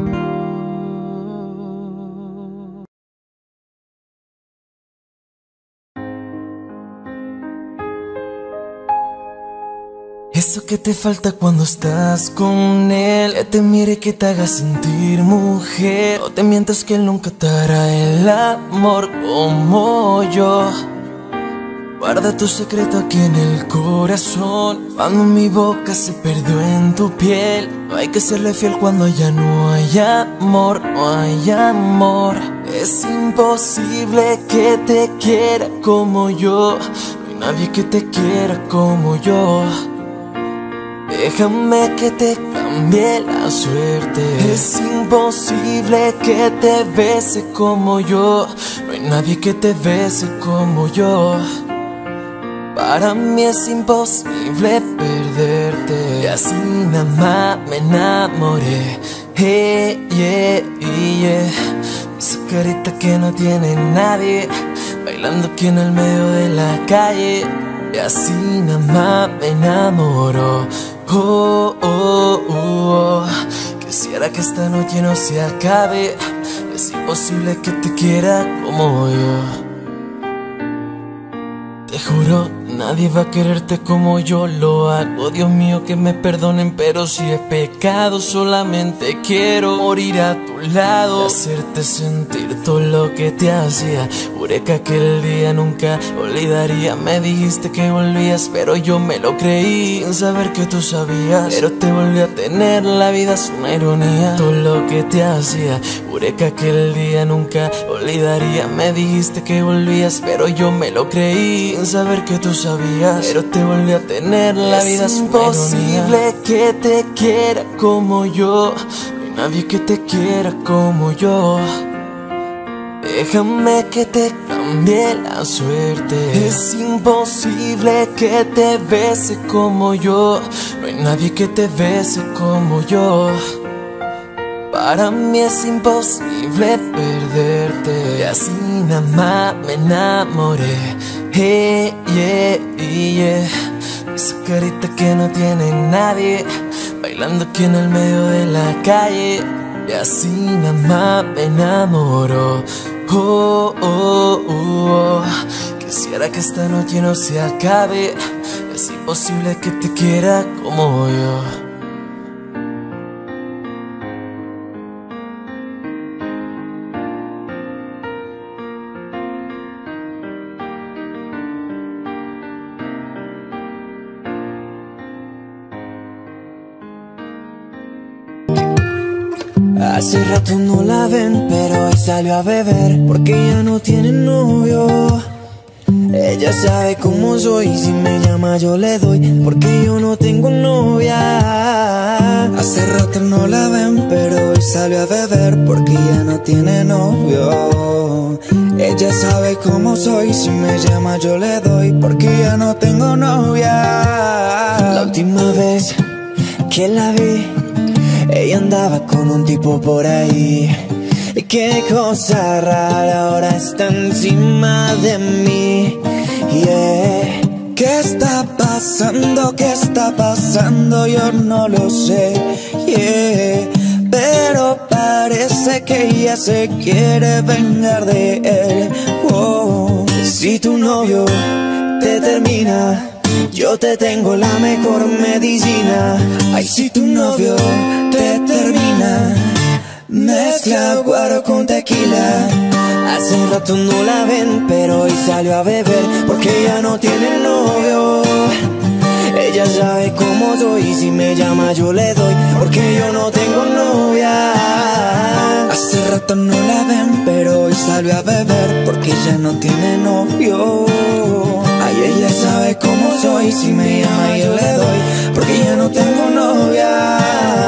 Eso que te falta cuando estás con él, que te mire y que te haga sentir mujer. No te mientas que él nunca te hará el amor como yo. Guarda tu secreto aquí en el corazón, cuando mi boca se perdió en tu piel. No hay que serle fiel cuando ya no hay amor, no hay amor. Es imposible que te quiera como yo, no hay nadie que te quiera como yo. Déjame que te cambie la suerte. Es imposible que te bese como yo, no hay nadie que te bese como yo. Para mí es imposible perderte. Y así nada más me enamoré. Hey, yeah, yeah. Esa carita que no tiene nadie, bailando aquí en el medio de la calle. Y así nada más me enamoró. Oh, oh, oh, oh. Quisiera que esta noche no se acabe. Es imposible que te quiera como yo. Te juro Nadie va a quererte como yo lo hago. Dios mío, que me perdonen, pero si es pecado, solamente quiero morir a tu lado, hacerte sentir todo lo que te hacía. Juré que aquel día nunca olvidaría. Me dijiste que volvías, pero yo me lo creí sin saber que tú sabías. Pero te volví a tener, la vida es una ironía. Todo lo que te hacía, juré que aquel día nunca olvidaría. Me dijiste que volvías, pero yo me lo creí sin saber que tú sabías. Pero te volví a tener, la vida es imposible que te quiera como yo. No hay nadie que te quiera como yo. Déjame que te cambie la suerte. Es imposible que te bese como yo. No hay nadie que te bese como yo. Para mí es imposible perderte. Y así nada más me enamoré. Hey, yeah, yeah. Esa carita que no tiene nadie, bailando aquí en el medio de la calle. Y así nada más me enamoro. Oh, oh, oh, oh. Quisiera que esta noche no se acabe. Es imposible que te quiera como yo. Hace rato no la ven, pero hoy salió a beber porque ya no tiene novio. Ella sabe cómo soy, si me llama yo le doy porque yo no tengo novia. Hace rato no la ven, pero hoy salió a beber porque ya no tiene novio. Ella sabe cómo soy, si me llama yo le doy porque ya no tengo novia. La última vez que la vi, ella andaba con un tipo por ahí. Qué cosa rara, ahora está encima de mí. Yeah. ¿Qué está pasando? ¿Qué está pasando? Yo no lo sé. Yeah. Pero parece que ella se quiere vengar de él. Oh. Si tu novio te termina, yo te tengo la mejor medicina. Ay, si tu novio te termina, mezcla guaro con tequila. Hace rato no la ven, pero hoy salió a beber porque ya no tiene novio. Ella sabe cómo soy, si me llama yo le doy porque yo no tengo novia. Hace rato no la ven, pero hoy salió a beber porque ya no tiene novio. Ay, ella sabe cómo soy, si me llama yo le doy porque ya no tengo novia.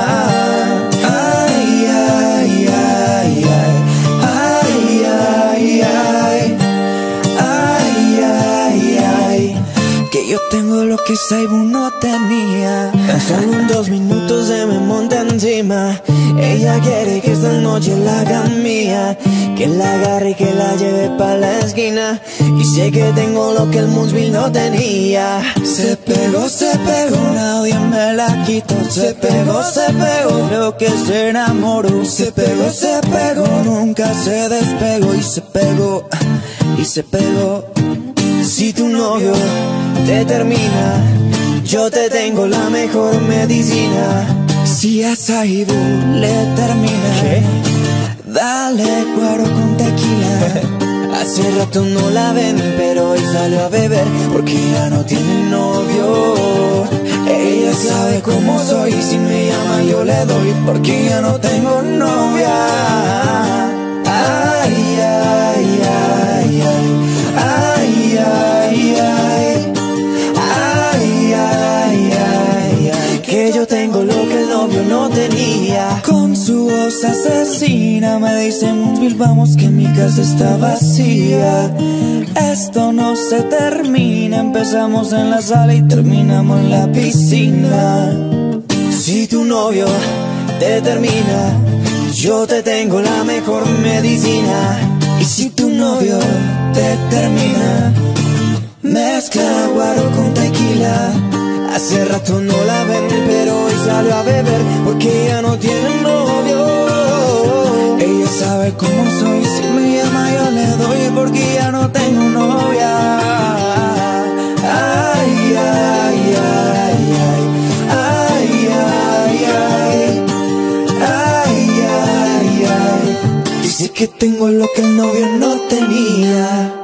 Ay, ay, ay, ay, ay, ay, ay, ay, ay, ay, que yo tengo lo que Saibu no tenía. Tan solo en dos minutos se me monta encima. Ella quiere que esta noche la haga mía, que la agarre y que la lleve pa' la esquina. Y sé que tengo lo que el Moonsville no tenía. Se pegó, se pegó, nadie me la quitó. Se pegó, se pegó, creo que se enamoró. Se pegó, se pegó, nunca se despegó. Y se pegó, y se pegó. Si tu novio te termina, yo te tengo la mejor medicina. Si a Saibu le termina, ¿qué? Dale cuaro con tequila. Hace rato no la ven, pero hoy salió a beber porque ya no tiene novio. Ella sabe cómo soy, si me llama yo le doy porque ya no tengo novia. Ay, ay, ay, ay, ay, ay, ay, ay, ay, ay, ay, que yo tengo lo que el novio no tenía. Con su voz asesina me dice Moonsville, vamos que mi casa está vacía. Esto no se termina, empezamos en la sala y terminamos en la piscina. Si tu novio te termina, yo te tengo la mejor medicina. Y si tu novio te termina, mezcla guaro con tequila. Hace rato no la ven, pero hoy salió a beber porque ya no tiene novio. Ella sabe cómo soy, si me llama yo le doy porque ya no tengo novia. Ay, que tengo lo que el novio no tenía.